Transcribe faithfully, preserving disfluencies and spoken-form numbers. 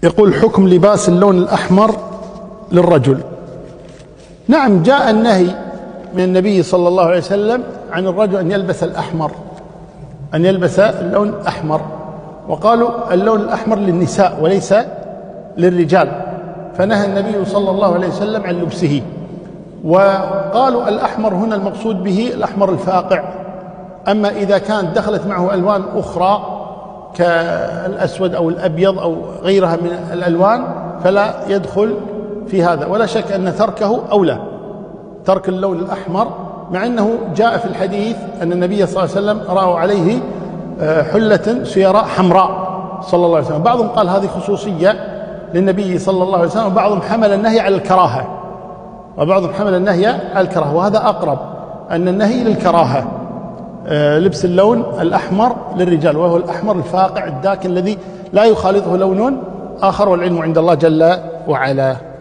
يقول: حكم لباس اللون الأحمر للرجل. نعم، جاء النهي من النبي صلى الله عليه وسلم عن الرجل أن يلبس الأحمر، أن يلبس اللون الأحمر، وقالوا اللون الأحمر للنساء وليس للرجال، فنهى النبي صلى الله عليه وسلم عن لبسه. وقالوا الأحمر هنا المقصود به الأحمر الفاقع، أما إذا كانت دخلت معه ألوان أخرى كالأسود أو الأبيض أو غيرها من الألوان فلا يدخل في هذا. ولا شك أن تركه أولى، ترك اللون الأحمر، مع أنه جاء في الحديث أن النبي صلى الله عليه وسلم رأوا عليه حلة سيراء حمراء صلى الله عليه وسلم. بعضهم قال هذه خصوصية للنبي صلى الله عليه وسلم، وبعضهم حمل النهي على الكراهة، وبعضهم حمل النهي على الكراهة، وهذا أقرب، أن النهي للكراهة، لبس اللون الأحمر للرجال، وهو الأحمر الفاقع الداكن الذي لا يخالطه لون آخر، والعلم عند الله جل وعلا.